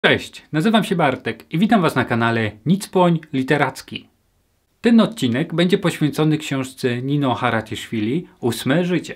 Cześć, nazywam się Bartek i witam Was na kanale Nicpoń Literacki. Ten odcinek będzie poświęcony książce Nino Haratiszvili Ósme życie.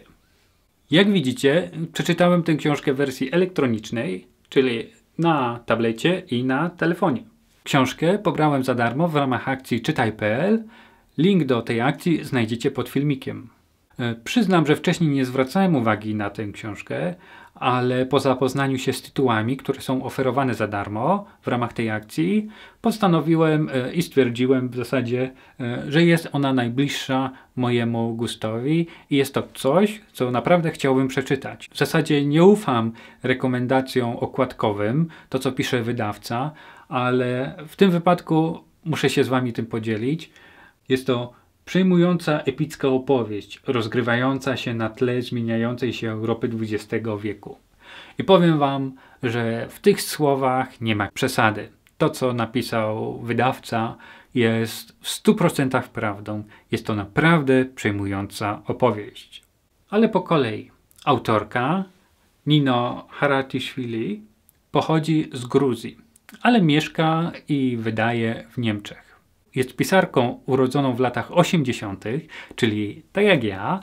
Jak widzicie, przeczytałem tę książkę w wersji elektronicznej, czyli na tablecie i na telefonie. Książkę pobrałem za darmo w ramach akcji Czytaj.pl. Link do tej akcji znajdziecie pod filmikiem. Przyznam, że wcześniej nie zwracałem uwagi na tę książkę, ale po zapoznaniu się z tytułami, które są oferowane za darmo w ramach tej akcji, postanowiłem i stwierdziłem w zasadzie, że jest ona najbliższa mojemu gustowi i jest to coś, co naprawdę chciałbym przeczytać. W zasadzie nie ufam rekomendacjom okładkowym, to co pisze wydawca, ale w tym wypadku muszę się z Wami tym podzielić. Jest to przejmująca epicka opowieść, rozgrywająca się na tle zmieniającej się Europy XX wieku. I powiem Wam, że w tych słowach nie ma przesady. To, co napisał wydawca, jest w 100% prawdą. Jest to naprawdę przejmująca opowieść. Ale po kolei. Autorka Nino Haratiszvili pochodzi z Gruzji, ale mieszka i wydaje w Niemczech. Jest pisarką urodzoną w latach 80., czyli tak jak ja,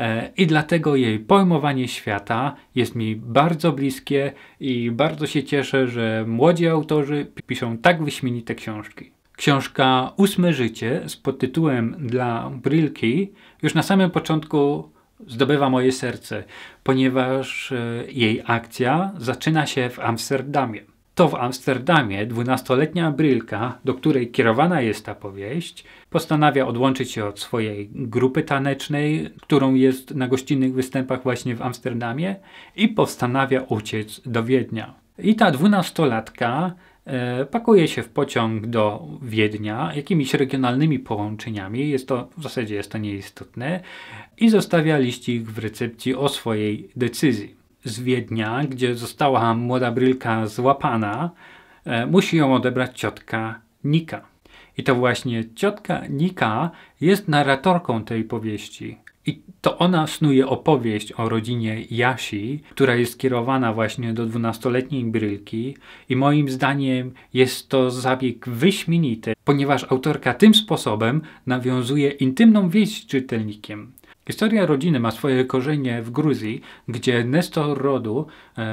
i dlatego jej pojmowanie świata jest mi bardzo bliskie i bardzo się cieszę, że młodzi autorzy piszą tak wyśmienite książki. Książka Ósme życie z podtytułem Dla Brilki już na samym początku zdobywa moje serce, ponieważ jej akcja zaczyna się w Amsterdamie. To w Amsterdamie 12-letnia Brilka, do której kierowana jest ta powieść, postanawia odłączyć się od swojej grupy tanecznej, którą jest na gościnnych występach właśnie w Amsterdamie, i postanawia uciec do Wiednia. I ta 12-latka pakuje się w pociąg do Wiednia jakimiś regionalnymi połączeniami, w zasadzie jest to nieistotne, i zostawia liścik w recepcji o swojej decyzji. Z Wiednia, gdzie została młoda Brilka złapana, musi ją odebrać ciotka Nika. I to właśnie ciotka Nika jest narratorką tej powieści. I to ona snuje opowieść o rodzinie Jasi, która jest skierowana właśnie do 12-letniej Brilki, i moim zdaniem jest to zabieg wyśmienity, ponieważ autorka tym sposobem nawiązuje intymną więź z czytelnikiem. Historia rodziny ma swoje korzenie w Gruzji, gdzie nestor rodu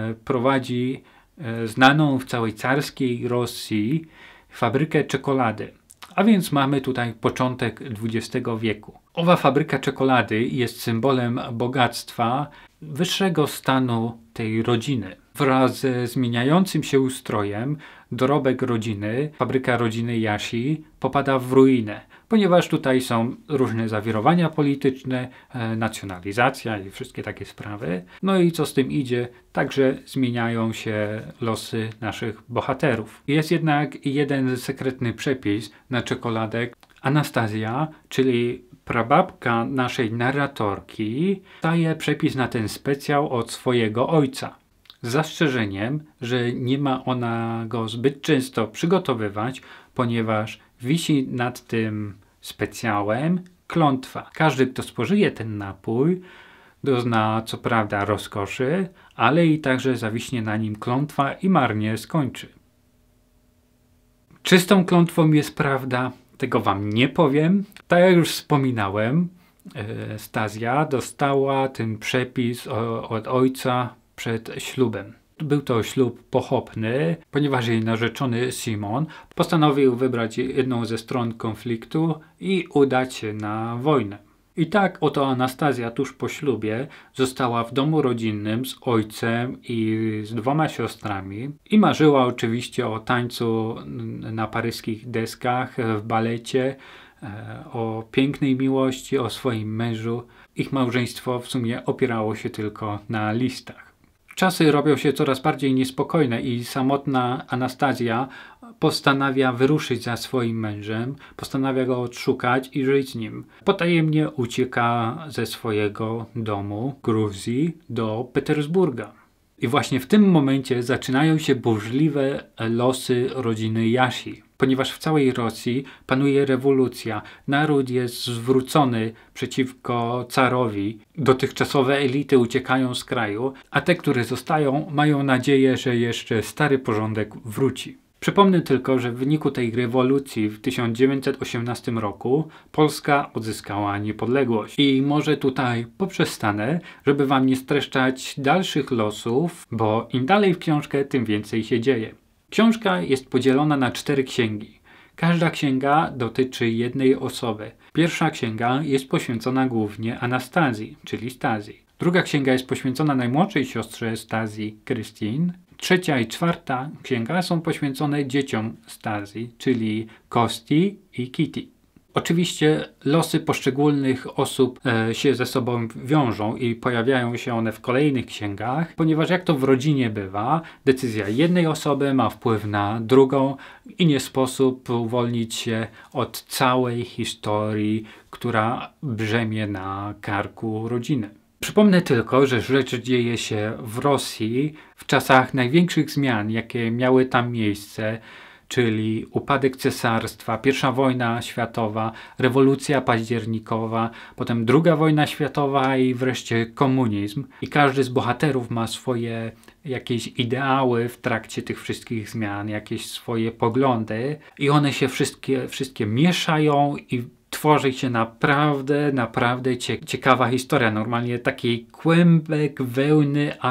prowadzi znaną w całej carskiej Rosji fabrykę czekolady. A więc mamy tutaj początek XX wieku. Owa fabryka czekolady jest symbolem bogactwa, wyższego stanu tej rodziny. Wraz ze zmieniającym się ustrojem dorobek rodziny, fabryka rodziny Jasi, popada w ruinę, ponieważ tutaj są różne zawirowania polityczne, nacjonalizacja i wszystkie takie sprawy. No i co z tym idzie, także zmieniają się losy naszych bohaterów. Jest jednak jeden sekretny przepis na czekoladę. Anastazja, czyli prababka naszej narratorki, daje przepis na ten specjał od swojego ojca. Z zastrzeżeniem, że nie ma ona go zbyt często przygotowywać, ponieważ wisi nad tym specjałem klątwa. Każdy, kto spożyje ten napój, dozna co prawda rozkoszy, ale i także zawiśnie na nim klątwa i marnie skończy. Czy z tą klątwą jest prawda? Tego Wam nie powiem. Tak jak już wspominałem, Stazja dostała ten przepis od ojca przed ślubem. Był to ślub pochopny, ponieważ jej narzeczony Simon postanowił wybrać jedną ze stron konfliktu i udać się na wojnę. I tak oto Anastazja tuż po ślubie została w domu rodzinnym z ojcem i z 2 siostrami i marzyła oczywiście o tańcu na paryskich deskach, w balecie, o pięknej miłości, o swoim mężu. Ich małżeństwo w sumie opierało się tylko na listach. Czasy robią się coraz bardziej niespokojne i samotna Anastazja postanawia wyruszyć za swoim mężem, postanawia go odszukać i żyć z nim. Potajemnie ucieka ze swojego domu w Gruzji do Petersburga. I właśnie w tym momencie zaczynają się burzliwe losy rodziny Jasi. ponieważ w całej Rosji panuje rewolucja. Naród jest zwrócony przeciwko carowi. Dotychczasowe elity uciekają z kraju, a te, które zostają, mają nadzieję, że jeszcze stary porządek wróci. Przypomnę tylko, że w wyniku tej rewolucji w 1918 roku Polska odzyskała niepodległość. I może tutaj poprzestanę, żeby wam nie streszczać dalszych losów, bo im dalej w książkę, tym więcej się dzieje. Książka jest podzielona na 4 księgi. Każda księga dotyczy jednej osoby. Pierwsza księga jest poświęcona głównie Anastazji, czyli Stazji. Druga księga jest poświęcona najmłodszej siostrze Stazji, Christine. Trzecia i czwarta księga są poświęcone dzieciom Stazji, czyli Kosti i Kitty. Oczywiście losy poszczególnych osób się ze sobą wiążą i pojawiają się one w kolejnych księgach, ponieważ jak to w rodzinie bywa, decyzja jednej osoby ma wpływ na drugą i nie sposób uwolnić się od całej historii, która brzemię na karku rodziny. Przypomnę tylko, że rzecz dzieje się w Rosji w czasach największych zmian, jakie miały tam miejsce, czyli upadek cesarstwa, I wojna światowa, rewolucja październikowa, potem II wojna światowa i wreszcie komunizm. I każdy z bohaterów ma swoje jakieś ideały w trakcie tych wszystkich zmian, jakieś swoje poglądy i one się wszystkie mieszają i tworzy się naprawdę ciekawa historia. Normalnie taki kłębek wełny,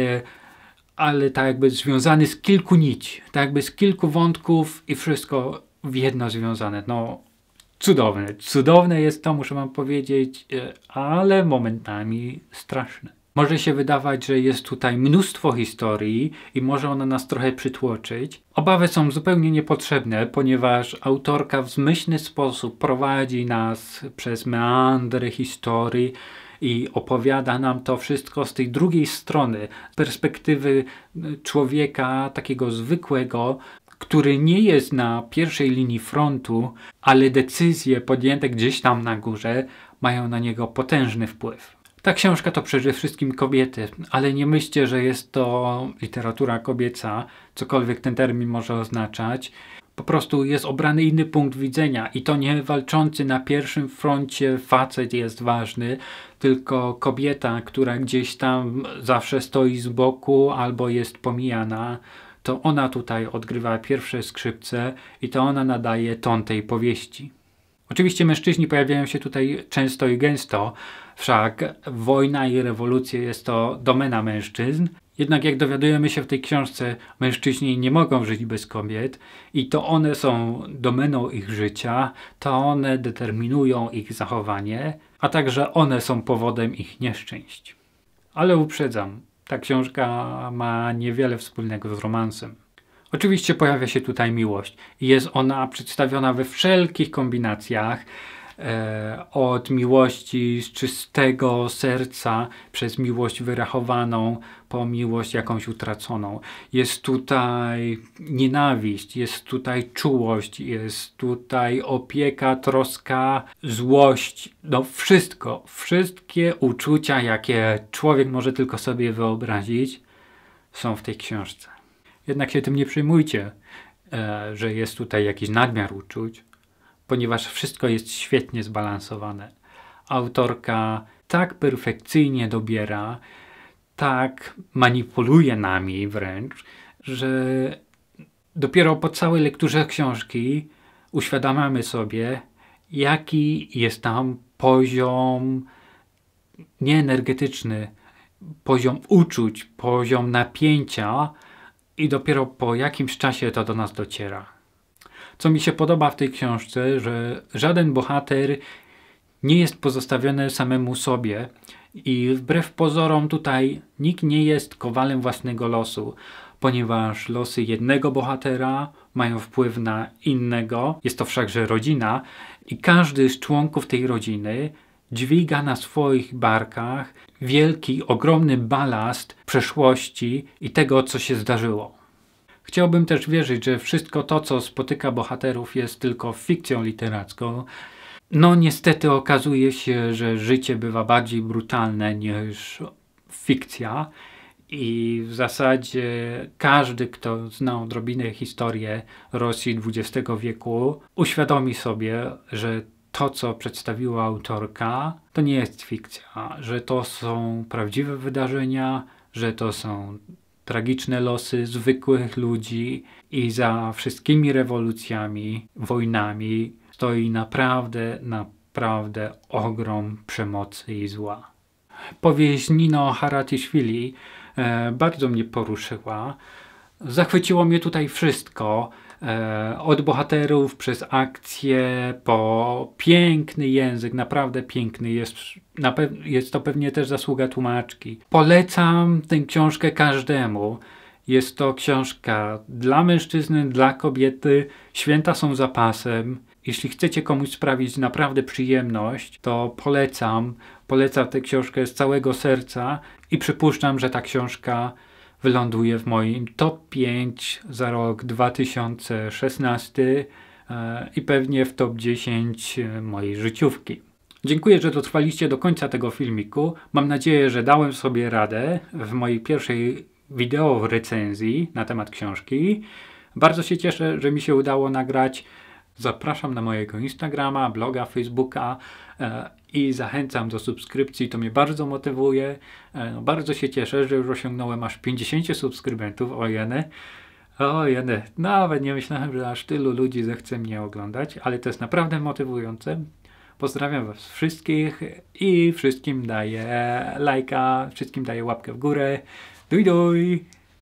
ale tak jakby związany z kilku nici. Tak jakby z kilku wątków i wszystko w jedno związane. No cudowne. Cudowne jest to, muszę wam powiedzieć, ale momentami straszne. Może się wydawać, że jest tutaj mnóstwo historii i może ona nas trochę przytłoczyć. Obawy są zupełnie niepotrzebne, ponieważ autorka w zmyślny sposób prowadzi nas przez meandry historii i opowiada nam to wszystko z tej drugiej strony, z perspektywy człowieka takiego zwykłego, który nie jest na pierwszej linii frontu, ale decyzje podjęte gdzieś tam na górze mają na niego potężny wpływ. Ta książka to przede wszystkim kobiety, ale nie myślcie, że jest to literatura kobieca, cokolwiek ten termin może oznaczać. Po prostu jest obrany inny punkt widzenia i to nie walczący na pierwszym froncie facet jest ważny, tylko kobieta, która gdzieś tam zawsze stoi z boku albo jest pomijana. To ona tutaj odgrywa pierwsze skrzypce i to ona nadaje ton tej powieści. Oczywiście mężczyźni pojawiają się tutaj często i gęsto, wszak wojna i rewolucja jest to domena mężczyzn. Jednak jak dowiadujemy się w tej książce, mężczyźni nie mogą żyć bez kobiet i to one są domeną ich życia, to one determinują ich zachowanie, a także one są powodem ich nieszczęść. Ale uprzedzam, ta książka ma niewiele wspólnego z romansem. Oczywiście pojawia się tutaj miłość i jest ona przedstawiona we wszelkich kombinacjach, od miłości z czystego serca, przez miłość wyrachowaną, po miłość jakąś utraconą. Jest tutaj nienawiść, jest tutaj czułość, jest tutaj opieka, troska, złość, no wszystko, wszystkie uczucia, jakie człowiek może tylko sobie wyobrazić, są w tej książce. Jednak się tym nie przejmujcie, że jest tutaj jakiś nadmiar uczuć, ponieważ wszystko jest świetnie zbalansowane. Autorka tak perfekcyjnie dobiera, tak manipuluje nami wręcz, że dopiero po całej lekturze książki uświadamiamy sobie, jaki jest tam poziom nieenergetyczny, poziom uczuć, poziom napięcia i dopiero po jakimś czasie to do nas dociera. Co mi się podoba w tej książce, że żaden bohater nie jest pozostawiony samemu sobie i wbrew pozorom tutaj nikt nie jest kowalem własnego losu, ponieważ losy jednego bohatera mają wpływ na innego, jest to wszakże rodzina i każdy z członków tej rodziny dźwiga na swoich barkach wielki, ogromny balast przeszłości i tego, co się zdarzyło. Chciałbym też wierzyć, że wszystko to, co spotyka bohaterów, jest tylko fikcją literacką. No niestety okazuje się, że życie bywa bardziej brutalne niż fikcja I w zasadzie każdy, kto zna odrobinę historię Rosji XX wieku, uświadomi sobie, że to, co przedstawiła autorka, to nie jest fikcja, że to są prawdziwe wydarzenia, że to są tragiczne losy zwykłych ludzi i za wszystkimi rewolucjami, wojnami stoi naprawdę ogrom przemocy i zła. Powieść Nino Haratiszvili bardzo mnie poruszyła. Zachwyciło mnie tutaj wszystko. Od bohaterów przez akcję po piękny język, naprawdę piękny. Jest to pewnie też zasługa tłumaczki. Polecam tę książkę każdemu. Jest to książka dla mężczyzny, dla kobiety. Święta są zapasem. Jeśli chcecie komuś sprawić naprawdę przyjemność, to polecam. Polecam tę książkę z całego serca i przypuszczam, że ta książka wyląduje w moim top 5 za rok 2016 i pewnie w top 10 mojej życiówki. Dziękuję, że dotrwaliście do końca tego filmiku. Mam nadzieję, że dałem sobie radę w mojej pierwszej wideo recenzji na temat książki. Bardzo się cieszę, że mi się udało nagrać. Zapraszam na mojego Instagrama, bloga, Facebooka i zachęcam do subskrypcji. To mnie bardzo motywuje. Bardzo się cieszę, że już osiągnąłem aż 50 subskrybentów. O jene. Nawet nie myślałem, że aż tylu ludzi zechce mnie oglądać, ale to jest naprawdę motywujące. Pozdrawiam was wszystkich i wszystkim daję lajka, wszystkim daję łapkę w górę. Duj!